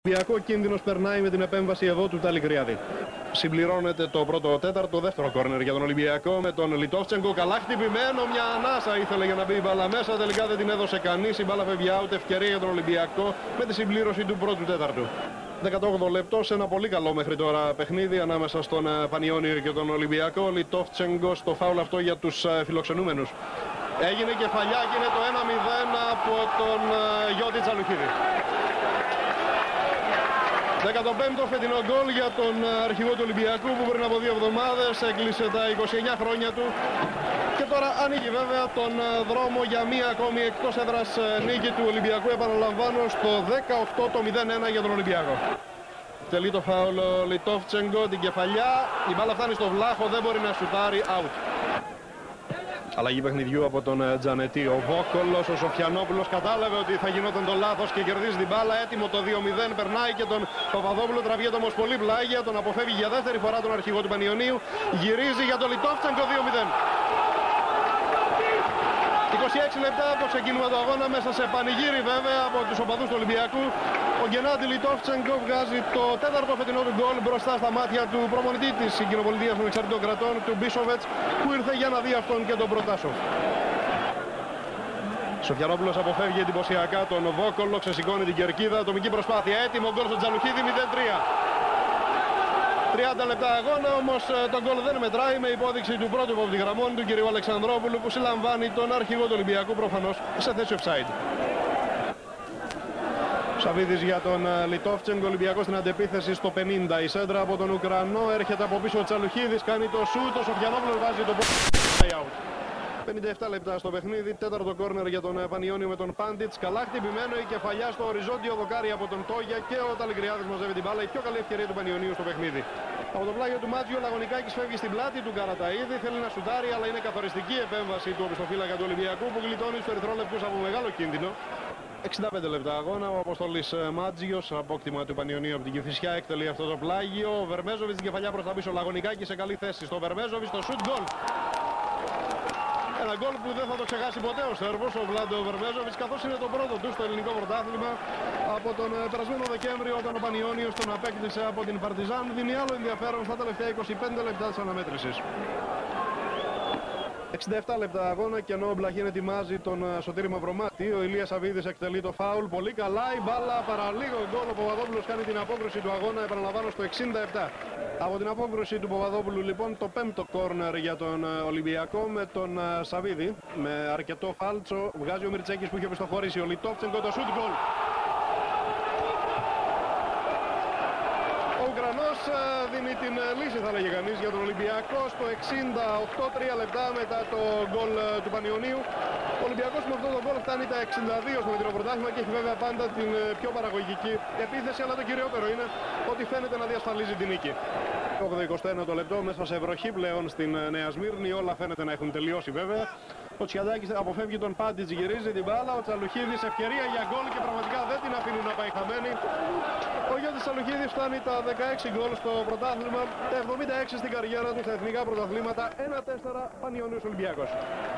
Ολυμπιακό κίνδυνος περνάει με την επέμβαση εδώ του Ταλικριάδη. Συμπληρώνεται το πρώτο τέταρτο, δεύτερο κόρνερ για τον Ολυμπιακό με τον Λιτόφτσενκο. Καλά χτυπημένο, μια ανάσα ήθελε για να μπει η μπάλα μέσα. Τελικά δεν την έδωσε κανείς. Η μπάλα φεύγει out. Ευκαιρία για τον Ολυμπιακό με τη συμπλήρωση του πρώτου τέταρτου. 18 λεπτό σε ένα πολύ καλό μέχρι τώρα παιχνίδι ανάμεσα στον Πανιόνιο και τον Ολυμπιακό. Λιτόφτσενκο στο φάουλ αυτό για τους φιλοξενούμενους. Έγινε κεφαλιά και είναι το 1-0 από τον Γιώτη Τσαλουχίδη. 15ο φετινό γκολ για τον αρχηγό του Ολυμπιακού που πριν από 2 εβδομάδες έκλεισε τα 29 χρόνια του και τώρα ανοίγει βέβαια τον δρόμο για μία ακόμη εκτός έδρας νίκη του Ολυμπιακού. Επαναλαμβάνω στο 18 το 0-1 για τον Ολυμπιακό. Τελεί το φάουλ Λιτόφτσενκο, την κεφαλιά, η μπάλα φτάνει στο βλάχο, δεν μπορεί να σουτάρει, out. Αλλαγή παιχνιδιού από τον Τζανετή. Ο Βόκολος, ο Σοφιανόπουλος κατάλαβε ότι θα γινόταν το λάθος και κερδίζει την μπάλα. Έτοιμο το 2-0. Περνάει και τον Παπαδόπουλο. Τραβιέται όμως πολύ πλάγια. Τον αποφεύγει για δεύτερη φορά τον αρχηγό του Πανιωνίου. Γυρίζει για τον Λιτόφτσενκο 2-0. 26 λεπτά από το ξεκίνημα του αγώνα μέσα σε πανηγύρι βέβαια από τους οπαδούς του Ολυμπιακού. Ο Γκενάντι Λιτόφτσενκο βγάζει το τέταρτο φετινό του γκολ μπροστά στα μάτια του προπονητή της Κοινοπολιτείας των Εξαρτητών Κρατών, του Μπίσοβετς, που ήρθε για να δει αυτόν και τον Προτάσοφ. Σοφιανόπουλος αποφεύγει εντυπωσιακά τον Βόκολο, ξεσηκώνει την κερκίδα, ατομική προσπάθεια, έτοιμο γκολ στον Τζαλουχίδη 0-3. 30 λεπτά αγώνα, όμως το γκολ δεν μετράει με υπόδειξη του πρώτου υποβδιγραμμών του κ. Αλεξανδρόπουλου που συλλαμβάνει τον αρχηγό του Ολυμπιακού προφανώς σε θέση offside. Σαβίδης για τον Λιτόφτσενκο, Ολυμπιακό στην αντεπίθεση στο 50. Η σέντρα από τον Ουκρανό, έρχεται από πίσω ο Τσαλουχίδης, κάνει το σούτ, ο Σοφιανόπουλος βάζει το out. 57 λεπτά στο παιχνίδι, τέταρτο κόρνερ για τον Πανιόνιο με τον Πάντιτς. Καλά χτυπημένο, η κεφαλιά στο οριζόντιο δοκάρι από τον Τόγια και ο Ταλικριάδης μαζεύει την μπάλα. Η πιο καλή ευκαιρία του Πανιονίου στο παιχνίδι. Από το πλάγιο του Μάτζιο, ο Λαγωνικάκης φεύγει στην πλάτη του Καραταΐδη. Θέλει να σουτάρει, αλλά είναι καθοριστική επέμβαση του οπισθοφύλακα του Ολυμπιακού που γλιτώνει στους ερυθρόλευκους από μεγάλο κίνδυνο. 65 λεπτά αγώνα, ο Αποστολής Μάτζιος, απόκτημα του Πανιωνίου από την Κηφισιά, εκτελεί αυτό το πλάγιο. Ο Βερμέζοβιτς την κεφαλιά προς τα πίσω, Λαγωνικάκης σε καλή θέση. Στο Βερμέζοβιτς το σουτ γκολ. Ένα γκολ που δεν θα το ξεχάσει ποτέ ο Σέρβος, ο Βλάντο Βερμέζοβιτς, καθώς είναι το πρώτο του στο ελληνικό πρωτάθλημα από τον περασμένο Δεκέμβριο όταν ο Πανιόνιος τον απέκτησε από την Παρτιζάν. Δίνει άλλο ενδιαφέρον στα τελευταία 25 λεπτά της αναμέτρησης. 67 λεπτά αγώνα και ενώ ο Μπλαχίν ετοιμάζει τον Σωτήρη Μαυρομάτη, ο Ηλίας Σαβίδης εκτελεί το φάουλ. Πολύ καλά η μπάλα, παραλίγο γκολ. Ο Παπαδόπουλος κάνει την απόκρουση του αγώνα, επαναλαμβάνω, στο 67. Από την απόκρουση του Παπαδόπουλου λοιπόν το πέμπτο κόρνερ για τον Ολυμπιακό με τον Σαβίδη. Με αρκετό φάλτσο βγάζει ο Μιρτσέκης που είχε πιστοχωρήσει. Ο Λιτόφτσενκο το σουτ γκολ. Ο Ουκρανός δίνει την λύση, θα λέγε κανείς, για τον Ολυμπιακό στο 68, 3 λεπτά μετά το γκολ του Πανιωνίου. Ο Ολυμπιακός με αυτό το γκολ φτάνει τα 62 στο μετρικό πρωτάθλημα και έχει βέβαια πάντα την πιο παραγωγική επίθεση, αλλά το κυριότερο είναι ότι φαίνεται να διασφαλίζει την νίκη. Το 21 λεπτό μέσα σε βροχή πλέον στην Νέα Σμύρνη, όλα φαίνεται να έχουν τελειώσει βέβαια. Ο Τσιαντάκης αποφεύγει τον Πάντιτς, γυρίζει την μπάλα. Ο Τσαλουχίδης ευκαιρία για γκολ και πραγματικά δεν την αφήνει να πάει χαμένη. Ο Γιώργης Τσαλουχίδης φτάνει τα 16 γκολ στο πρωτάθλημα, τα 76 στην καριέρα του στα εθνικά πρωταθλήματα. 1-4 Πανιώνιος Ολυμπιακός.